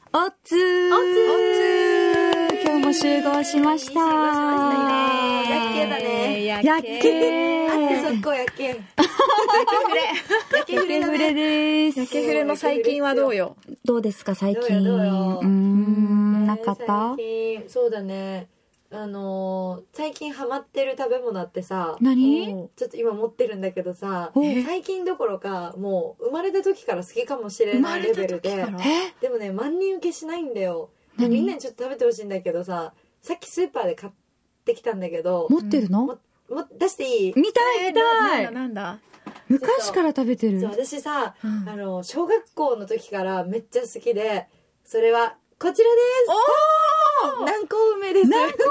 おつー今日も集合しました。 やっけだね。 やっけあってそっこやっけ。やけふれだね。 です。 やけふれの最近はどうよ。 どうですか最近。 どうよなかった最近、そうだね。最近ハマってる食べ物あってさ。 何？ ちょっと今持ってるんだけどさ、 お最近どころかもう生まれた時から好きかもしれないレベルで、でもね万人受けしないんだよ。みんなにちょっと食べてほしいんだけどさ、さっきスーパーで買ってきたんだけど、 持ってるの？ 出していい？ 見たい見たい。 なんだ昔から食べてる。 そう私さ、小学校の時からめっちゃ好きで、それはこちらです。南高梅です。 南高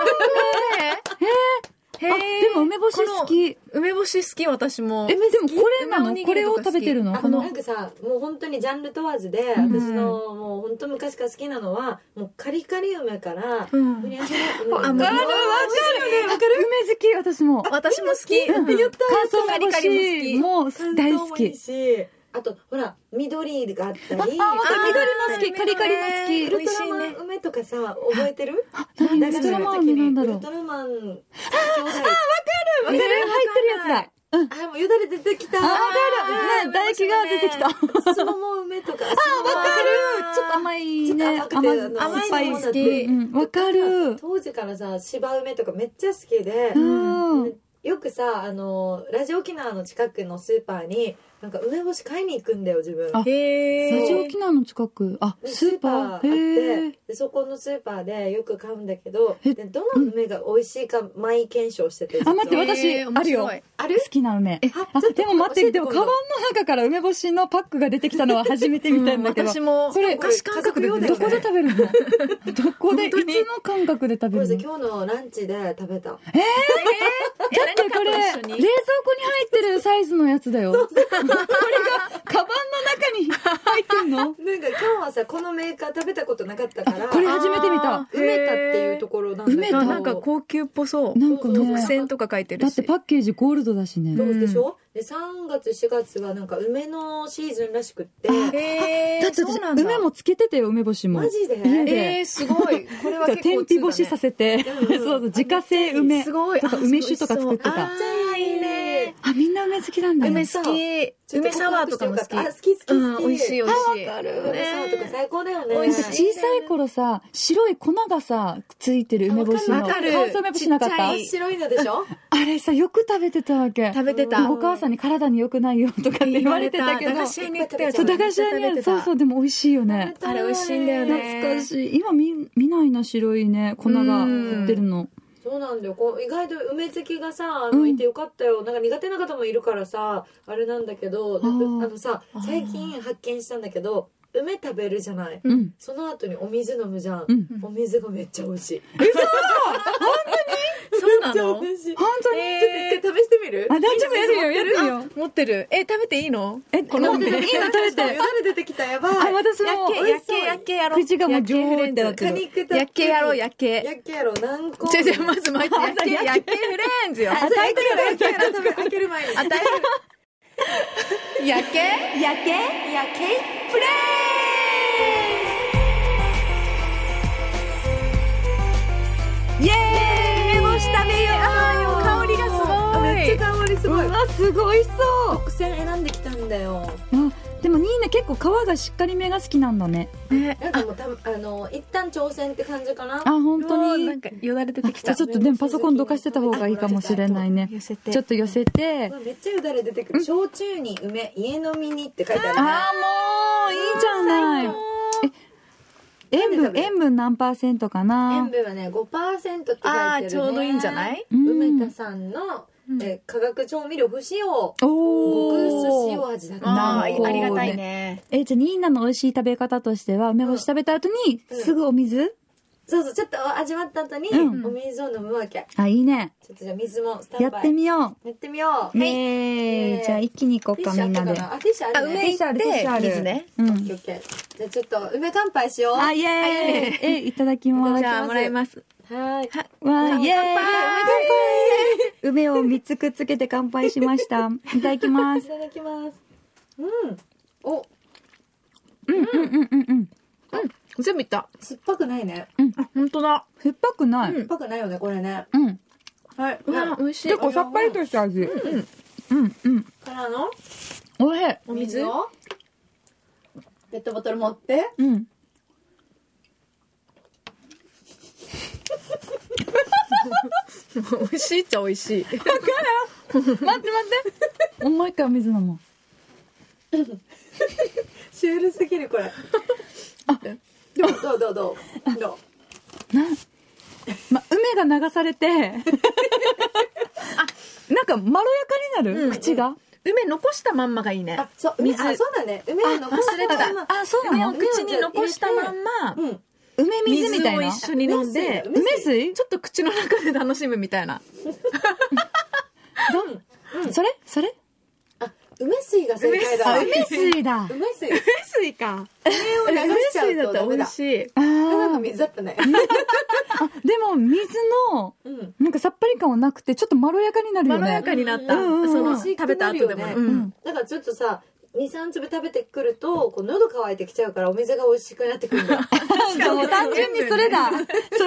梅。でも梅干し好き。 梅干し好き私も。 でもこれなの？これを食べてるの？ なんかさ、もう本当にジャンル問わずで、私のもう本当昔から好きなのはもうカリカリ梅から、ふにゃふにゃ梅。わかる。梅好き私も。 私も好き。 乾燥カリカリも大好き。 あとほら緑があったり、 緑も好き、カリカリも好き。 ウルトラマン梅とかさ覚えてる？ 何？ウルトラマン梅なんだろう。 ウルトラマン兄弟。 わかる。入ってるやつだ。 もうよだれ出てきた。 わかる。ね、唾液が出てきた。 すもも梅とか。わかる。 ちょっと甘いね。 甘いの好き。わかる。 当時からさ芝梅とかめっちゃ好きで、よくさラジオ沖縄の近くのスーパーになんか梅干し買いに行くんだよ自分。 ラジオ沖縄の近くスーパーあって、でそこのスーパーでよく買うんだけど、でどの梅が美味しいか毎検証してて。 待って私あるよ。ある？好きな梅。でも待って、でもカバンの中から梅干しのパックが出てきたのは初めて見たんだけど。 私もこれ昔感覚でどこで食べるの？どこでいつの感覚で食べるの？ 今日のランチで食べた。 だってこれ冷蔵庫に入ってるサイズのやつだよ。これがカバンの中に入ってんの？なんか今日はさこのメーカー食べたことなかったから。 これ初めて見た。 梅田っていうところなんだけど。 なんか高級っぽそう。 なんかね。 特選とか書いてるし。 だってパッケージゴールドだしね。 そうでしょ？で3月4月はなんか梅のシーズンらしくって。 だって梅もつけててよ梅干しも。 マジで？ すごい。これは結構天日干しさせて、そう自家製梅とか梅酒とか作ってた。 いいね。 みんな梅好きなんだ。 梅好き。梅サワーとかも好き。 好き。 美味しい美味しい。 わかる。梅サワーとか最高だよね。 小さい頃さ白い粉がさついてる梅干しの乾燥梅干しなかった？ 白いのでしょ？ あれさよく食べてたわけ。 食べてた。 お母さんに体に良くないよとかって言われてたけど。 駄菓子屋に売ってたよ。 駄菓子屋にある。そうでも美味しいよね。 あれ美味しいんだよね。 懐かしい。今見ないな白いね粉が振ってるの。 そうなんだよ。意外と梅好きがさいてよかったよ。なんか苦手な方もいるからさあれなんだけど、さ最近発見したんだけど。梅食べるじゃない、その後にお水飲むじゃん、お水がめっちゃ美味しい。 嘘？本当に？そうなの？ 本当に？ ちょっと一回試してみる？ 大丈夫やるよ。 持ってる。食べていいの？ この梅いいの食べて。 よだれ出てきたやばい。 私もやっけやろう。 口がもうジョーってなってる。 やっけやろうやっけ。 何個？ まず巻いてやっけフレンズよ。 タイトル開ける前に。 やっけフレンイエーイ！梅干し食べよう。香りがすごい。 めっちゃ香りすごい。 うわすごいそう。 特選選んできたんだよ。 でもニーナ結構皮がしっかりめが好きなんだね。 なんかもう一旦挑戦って感じかな。 本当に。 なんかよだれ出てきた。 ちょっとでもパソコンどかしてた方がいいかもしれないね。ちょっと寄せて。 めっちゃよだれ出てくる。焼酎に梅、家飲みにって書いてあるね。 もういいじゃない。塩分何%かな？ 塩分はね 5% って書いてるね。 ちょうどいいんじゃない？ 梅田さんの化学調味料不使用。極薄塩味だった。 ありがたいね。 じゃあニーナの美味しい食べ方としては梅干し食べた後にすぐお水？ そうちょっと味わった後にお水を飲むわけ。 いいね。 ちょっとじゃあ水もスタンバイやってみよう。 ねえ。じゃあ一気に行こうかみんなで。 ティッシュあるね。 上行って水ね。 オッケーオッケー。じゃあちょっと梅乾杯しよう。 イエーイ。いただきます。 じゃあもらいます。 はい。 イエーイ。梅を3つくっつけて乾杯しました。いただきます。 いただきます。 全部いった。 酸っぱくないね。 あ、ほんとだ。 酸っぱくない。 酸っぱくないよね、これね。 うん。 はい。 うわ、美味しい。 結構さっぱりとした味。うん。 からのおいしい。 お水をペットボトル持って。 うん。 美味しいっちゃ美味しい。 待って。もう一回お水飲もう。 シュールすぎる、これ。どう梅が流されて、なんかまろやかになる、口が。 梅残したまんまがいいね。 あ、そう、そうだね。梅を残したまんま。 あ、そうなの。 梅を口に残したまんま、 梅水みたいな。 水を一緒に飲んで、 梅水ちょっと口の中で楽しむみたいな。 それあ、梅水が正解だ。 梅水だ。 梅水。 梅水か。 梅を流しちゃうとダメだ。 美味しい。 ただの水だったね。 でも水のなんかさっぱり感はなくてちょっとまろやかになるよね。 まろやかになった。その食べた後でも。 だからちょっとさ、2、3粒食べてくると、こう喉乾いてきちゃうからお水が美味しくなってくるんだよ。 もう単純にそれだ。それ。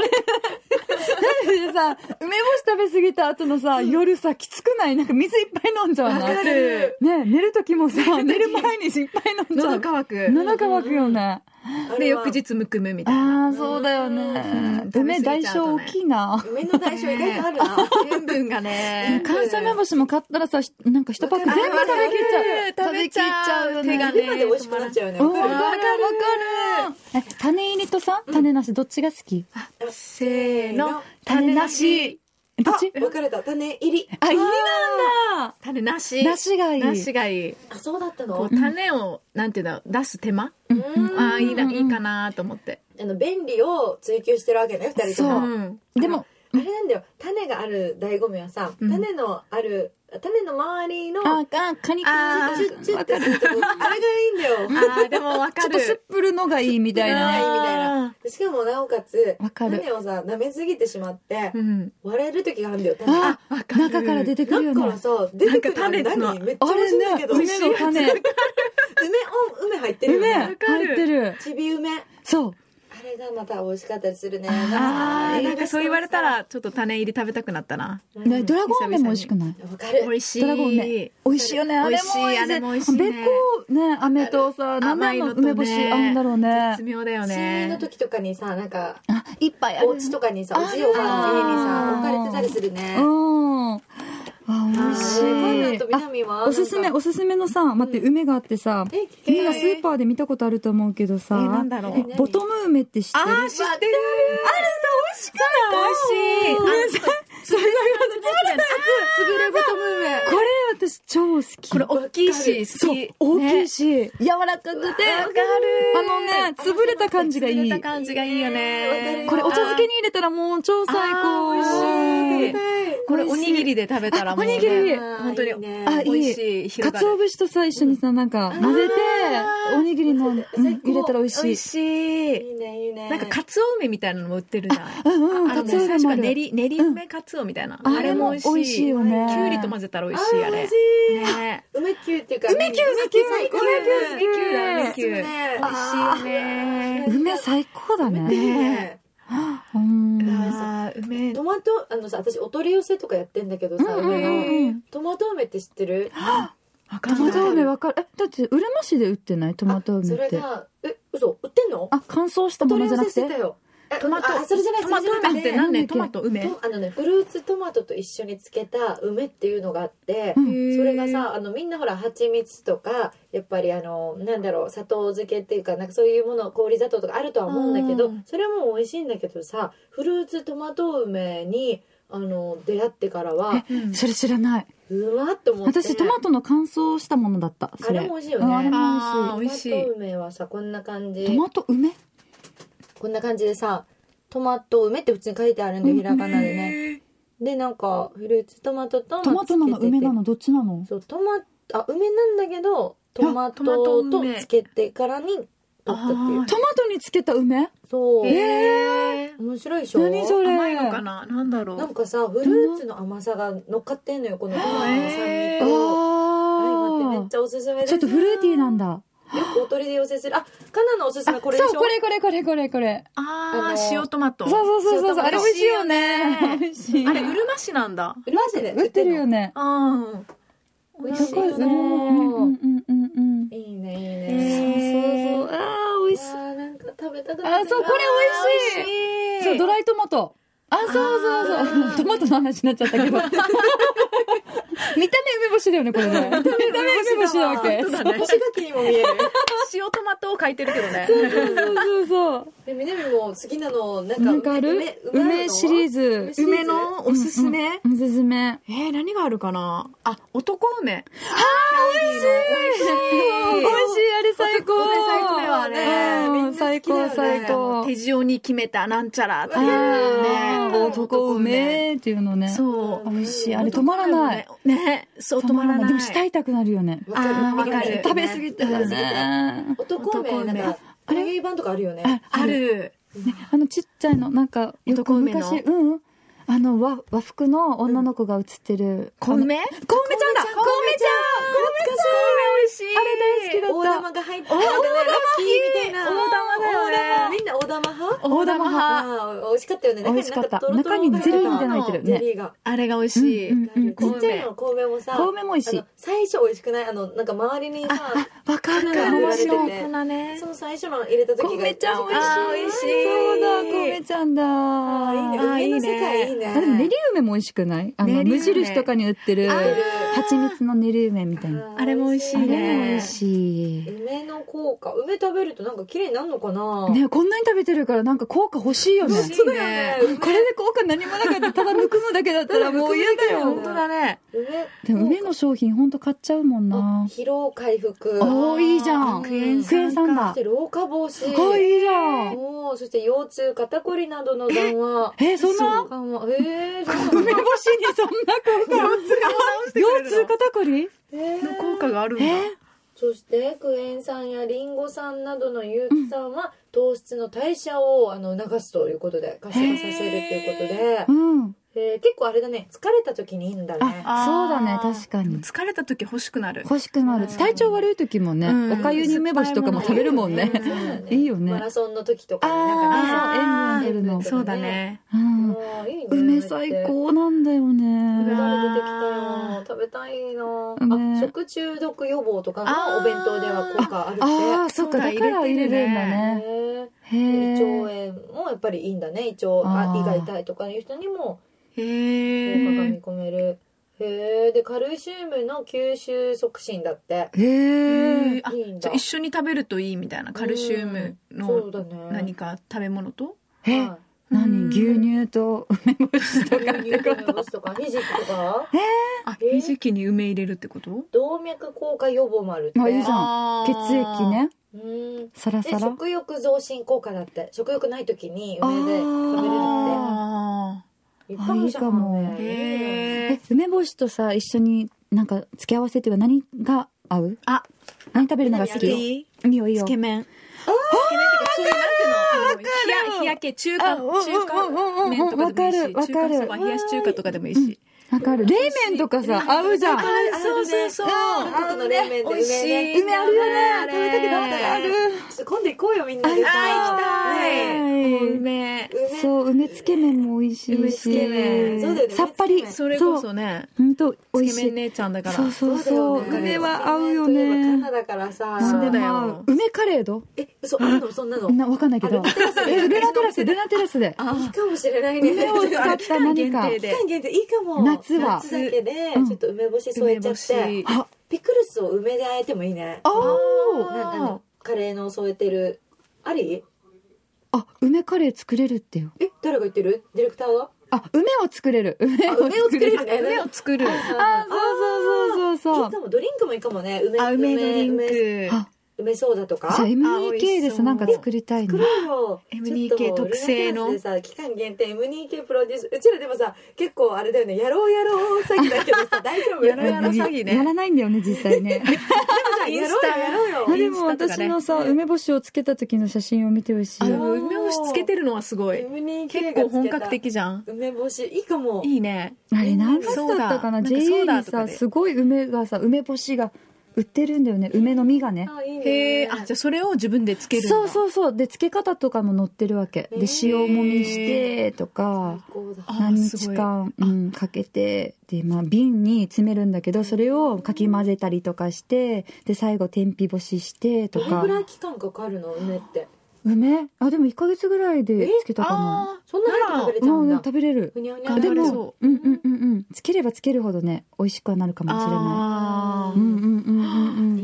なんでさ、梅干し食べ過ぎた後のさ、夜さ、きつくない？なんか水いっぱい飲んじゃうな。 わかる。 ね、寝る時もさ、寝る前にいっぱい飲んじゃう。 喉乾く。 喉乾くよね。 で、翌日むくむみたいな。 ああ、そうだよね。梅代償大きいな。 梅の代償意外とあるな。 塩分がね。 関西梅干しも買ったらさ、なんか一パック全部食べきっちゃう。 食べきっちゃうよね。手がね。まで美味しくなっちゃうよね。わかる。 種入りとさ、種なしどっちが好き？ せーの。種なし。 どっち？ 分かれた。種入り。 あ、入りなんだ。 種なし。 なしがいい。 なしがいい。 あ、そうだったの？ こう種を、なんていうんだ、出す手間？ああ、いいかなと思って。 便利を追求してるわけね、二人とも。 でも、 あれなんだよ。種がある醍醐味はさ、種の周りの、 果肉チュッてするとこ、あれがいいんだよ。 ああ、でもわかる。 ちょっとすっぷるのがいいみたいな。 しかもなおかつ、種をさ、舐めすぎてしまって、割れる時があるんだよ、種が。 中から出てくるよね。 中からさ、出てくる種何めっちゃ美味しいんだけど。 梅の種。 梅入ってるよね。 梅入ってる。 ちび梅。 そう。 あれがまた美味しかったりするね。 なんかそう言われたらちょっと種入り食べたくなったな。 ドラゴン梅も美味しくない？ わかる。 美味しい。 ドラゴン梅美味しいよね。あれも美味しい。べっこね、飴とさ、なんであの梅干し合うんだろうね。 絶妙だよね。 新年の時とかにさ、なんかいっぱいある。 お家とかにさ、おじいおばあの家にさ置かれてたりするね。 あ、美味しい。おすすめのさ、待って、梅があってさ、みんなスーパーで見たことあると思うけどさ、 なんだろう。 ボトム梅って知ってる？ あ、知ってる。あれさ、美味しくない？美味しい。 それがつぶれボトム梅。 これ私超好き。 これ大きいし、好き。 大きいし、柔らかくて、潰れた感じがいい。 潰れた感じがいいよね。 これお茶漬けに入れたらもう超最高。美味しい。 これおにぎりで食べたらもう、 おにぎり本当に美味しい。 かつお節とさ一緒にさなんか混ぜておにぎりの入れたら美味しい。 美味しい。 いいねいいね。 なんかかつお梅みたいなのも売ってるじゃん。 かつお梅もある。 練り梅かつおみたいな。 あれも美味しいよね。 きゅうりと混ぜたら美味しいあれ。 ね。梅きゅうっていうか梅きゅう最高。 梅きゅうだ梅きゅう。美味しいよね。 梅最高だね。 梅トマトさ私お取り寄せとかやってんだけどさ梅のトマト梅って知ってる？ トマト梅わかる。だってうるま市で売ってないトマト梅って。 それが嘘売ってんの？ 乾燥したものじゃなくて。 トマトそれじゃないトマト梅って何ねトマト梅フルーツトマトと一緒に漬けた梅っていうのがあってそれがさみんなほら蜂蜜とかやっぱりなんだろう砂糖漬けっていうかなんかそういうもの氷砂糖とかあるとは思うんだけどそれも美味しいんだけどさフルーツトマト梅に出会ってからはそれ知らない。 うまっと思って。 私トマトの乾燥したものだった。 あれも美味しいよね。 あれも美味しい。 トマト梅はさこんな感じ。 トマト梅？ こんな感じでさトマト梅って普通に書いてあるんでひらがなでね。でなんかフルーツトマトとトマトなの梅なのどっちなの？ そう梅なんだけどトマトとつけてからに取ったっていう。 トマトにつけた梅？ そう。面白いでしょ？ 何それ？ 甘いのかな？なんだろう。 なんかさフルーツの甘さが乗っかってんのよこのトマトの酸味と。相まってめっちゃおすすめです。 ちょっとフルーティーなんだ。 くおとりで寄せする。あ、カナのおすすめこれでしょ。 そう、これ。 塩トマト。 そう。あれ美味しいよね。美味しい。 あれ、うるま市なんだ。 うるま市で売ってるよね。 美味しいよね。いいね。 そう。美味しい。 なんか食べたくなって。 そう、これ美味しい。そう、ドライトマト。そう。トマトの話になっちゃったけど。見た目梅干しだよね、これね。見た目梅干しだわけ。 干し柿にも見える。 塩トマトを書いてるけどね。 そう。 で、みなみも好きなの、なんかある？梅シリーズ。 梅のおすすめ？ おすすめ。 何があるかな？男梅。 美味しい。あれ最高。 最高だよね。 最高。 手塩に決めたなんちゃらっていうね。男梅っていうのね。 そう。 美味しい。あれ止まらない。 ね。そう、止まらない。 でも舌痛くなるよね。 わかる。 食べ過ぎてね。 男梅、なんか、あれ版とかあるよね。 ある。 ちっちゃいの、なんか、よく昔、和服の女の子が写ってる。 小梅ちゃんだ。 懐かしい。あれ大好きだった。 大玉が入ってる。大玉好きみたいな。 大玉だよね。 みんな大玉派？ 大玉派。 美味しかったよね。 美味しかった。中にゼリーみたいなの入ってるね。 ゼリーが。 あれが美味しい。 ちっちゃいの小梅もさ。 小梅も美味しい。 最初美味しくない？なんか周りにさ、 わかる。 面白い。 その最初の入れた時が。 小梅ちゃん美味しい。 美味しい。 そうだ、小梅ちゃんだ。 いいね。梅の世界いいね。 でも練り梅も美味しくない？無印とかに売ってる蜂蜜の練り梅みたいな。 あれも美味しいね。 美味しい。 梅の効果。梅食べるとなんか綺麗になるのかな？ ね、こんなに食べてるからなんか効果欲しいよね。 欲しいね。 これで効果何もなかったただむくむだけだったらもう嫌だよ。 本当だね。 でも梅の商品ほんと買っちゃうもんな。 疲労回復。 いいじゃん。クエン酸だ。 そして老化防止。 いいじゃん。 そして腰痛、肩こりなどの緩和。 そんな？ 緩和。 梅干しにそんな効果。腰痛肩こりの効果があるんだ。 そしてクエン酸やリンゴ酸などの有機酸は糖質の代謝を促すということで活性化させるということで、結構あれだね、疲れた時にいいんだね。 そうだね、確かに。 疲れた時欲しくなる。 体調悪い時もね、おかゆに梅干しとかも食べるもんね。いいよね。 マラソンの時とかになんかね、 塩分出るの。 そうだね。 梅最高なんだよね。 梅出てきたよ。食べたいな。食中毒予防とかのお弁当では効果あるって。 そっか、だから入れるんだね。 胃腸炎もやっぱりいいんだね。胃が痛いとかいう人にも効果が見込める。でカルシウムの吸収促進だって。 いいんだ。一緒に食べるといいみたいな。カルシウムの何か食べ物と。 牛乳と梅干しとかってこと？ ひじきとか？ ひじきに梅入れるってこと？ 動脈硬化予防もあるって。 いいじゃん。血液ね。サラサラ。 食欲増進効果だって。食欲ない時に梅で食べれるって。いいかも。 梅干しとさ一緒になんか付け合わせっていうか何が合う？何食べるのが好き？いいよいいよ。 つけ麺。そういうなんていうの？冷やけ中華麺とかでもいいし、中華そば冷やし中華とかでもいいし。 わかる。冷麺とかさ合うじゃん。 そう。韓国の冷麺で梅ね。 梅あるよね。食べたくなったある。 今度行こうよみんなでさ。 行きたい。梅。 そう梅つけ麺も美味しいし。さっぱり。 それこそね。 本当美味しい。 つけ麺姉ちゃんだから。 そう。梅は合うよね。 カナダからさ。 そうだよ。 梅カレーど？ そんなの。 わかんないけど。ルナテラスで。 いいかもしれないね。 梅を使った何か。 期間限定いいかも。 夏だけでちょっと梅干し添えちゃってピクルスを梅で和えてもいいね。カレーの添えてるあり？ 梅カレー作れるってよ。 誰が言ってる？ディレクターが？ 梅を作れる。梅を作れるね。 梅を作る。 そう。 いいかも。ドリンクもいいかもね。 梅ドリンク。 梅ソーダとか。 じゃあ M2K ですなんか作りたいの。 作ろうよ。 M2K 特製の。 期間限定 M2K プロデュース。うちらでもさ結構あれだよね。やろう詐欺だけどさ大丈夫？ やろう詐欺ね。 やらないんだよね実際ね。でもさやろうよ。 でも私のさ梅干しをつけた時の写真を見てほしい。 梅干しつけてるのはすごい。結構本格的じゃん。 梅干しいいかも。 いいね。 あれ何月だったかな。J リーさすごい梅干しが売ってるんだよね、梅の実がね。 あ、いいね。 へえ、あ、じゃあそれを自分でつけるんだ。 そうそうそう。で、漬け方とかも載ってるわけ。で、塩もみしてとか、 最高だ。 何日間、かけて、で、まあ、瓶に詰めるんだけど、それをかき混ぜたりとかして、で、最後天日干ししてとか。 どれぐらい期間かかるの、梅って。 梅あ、でも1ヶ月ぐらいで漬けたかな。 そんな早く食べれちゃうんだ。 食べれる。 ふにゃふにゃででも、つければつけるほどね、美味しくはなるかもしれない。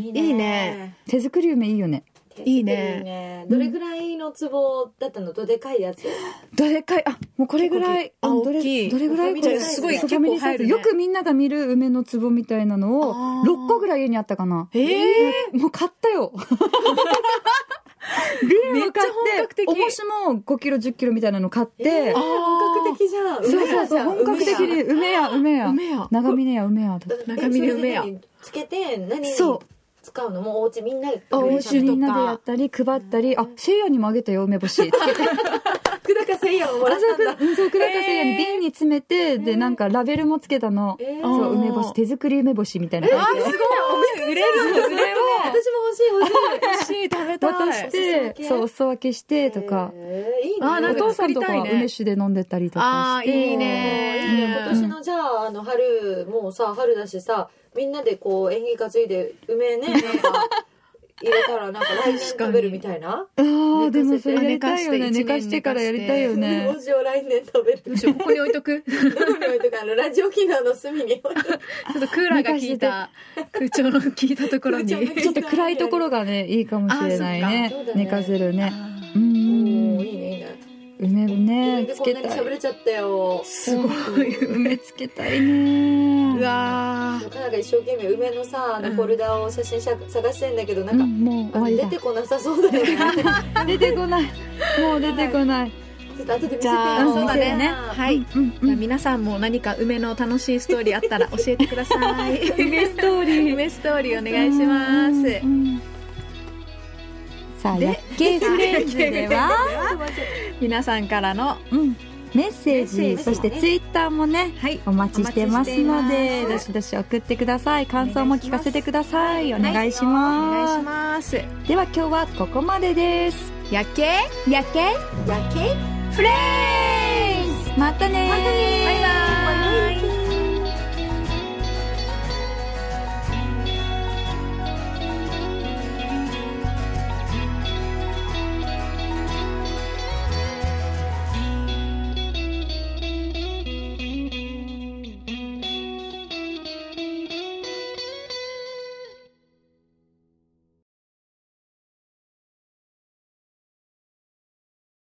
いいね。 手作り梅いいよね。 いいね。 どれぐらいの壺だったの？どでかいやつ。 どれかい、あ、もうこれぐらい。 大きい。 どれぐらいこれすごい結結構入るね。 よくみんなが見る梅の壺みたいなのを、6個ぐらい家にあったかな。もう買ったよ。瓶を買って、重しも5キロ10キロみたいなの買って、 本格的じゃん。 そうそう、本格的に梅や。長峰や梅や。 長峰梅や。 つけて何に使うの？もうお家みんなでお家みんなでやったり配ったり、あ、せいやにもあげたよ梅干し。 久高せいやをもらったんだ。 そう、久高せいやに瓶に詰めて、で、なんかラベルもつけたの。そう、梅干し、手作り梅干しみたいな感じで。 すごい、お店売れるの？ 私も欲しい。 食べたい。 渡して、そう、お裾分けしてとか。 いいね。 お父さんとか梅酒で飲んでたりとかして。 いいね。 今年のじゃあ、春、もうさ、春だしさ、みんなでこう、縁起担いで、梅ね、なんか、入れたらなんか来年食べるみたいな。 ああ、でもそれやりたいよね。寝かしてからやりたいよね。 梅干しを来年食べる。 どうしよう、ここに置いとく。 どこに置いとく？ラジオ機能の隅に。 ちょっとクーラーが効いた、空調の効いたところに。 ちょっと暗いところがね、いいかもしれないね。寝かせるね。 いいね、いいね。 梅ね、つけたい。 こんなに喋れちゃったよ。 すごい、梅つけたいね。 うわー。なんか一生懸命梅のさ、フォルダを写真探してんだけど、なんか、 もう出てこなさそうだよね。 出てこない。もう出てこない。 ちょっと後で見せてよ。 じゃあ、そうだね。はい。 じゃあ皆さんも何か梅の楽しいストーリーあったら教えてください。 梅ストーリー。 梅ストーリーお願いします。 さあ、薬系フレンズでは、 皆さんからのメッセージ、そしてツイッターもね、お待ちしてますので、どしどし送ってください。感想も聞かせてください。お願いします。 お願いします。 では今日はここまでです。 薬系フレンズ、またねー。 バイバイ。